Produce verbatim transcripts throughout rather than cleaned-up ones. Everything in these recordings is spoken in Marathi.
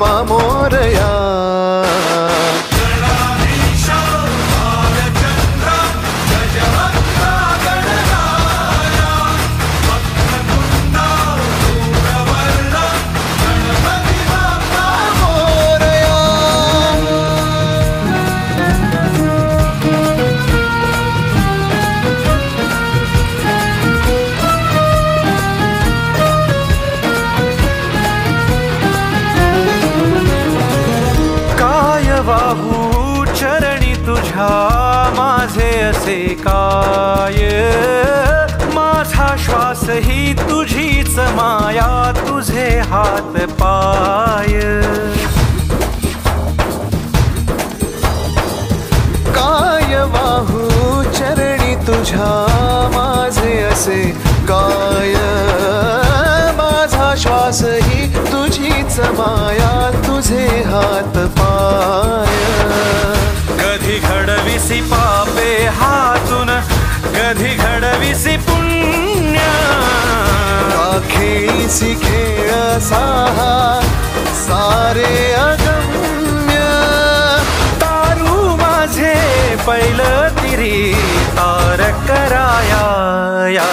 बाप्पा मोरया. वाहू चरणी तुझ्या माझे असे काय. माझा श्वास ही तुझीच माया तुझे हात पाय. काय वाहू चरणी तुझ्या माझे असे काय. माझा श्वास ही तुझीच माया तुझे हात पाय. कधी घडविसी पापे हातून कधी घडविसी पुण्य. खेळीसी खेळ साहा सारे अगम्य. तारू माझे पहिलं तिरी तार कराया या.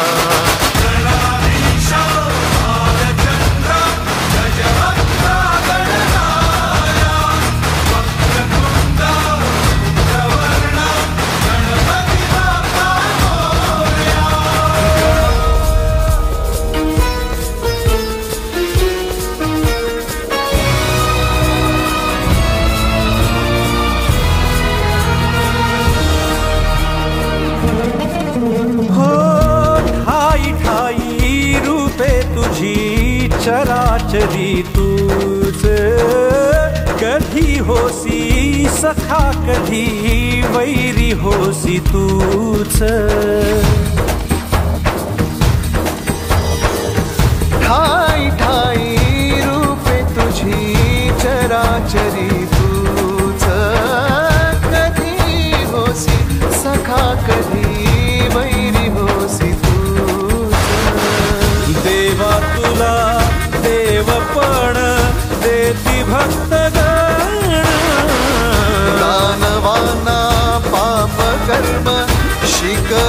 चराचरी तूच कधी होसी सखा कधी वैरी होसी तूच. ठाई ठाई रूपे तुझी चराचरी तूच. कधी होसी सखा कधी वैरी होसी तूच. देवा तुला देवपण देती भक्तगण. दानवाना पाप कर्म शिक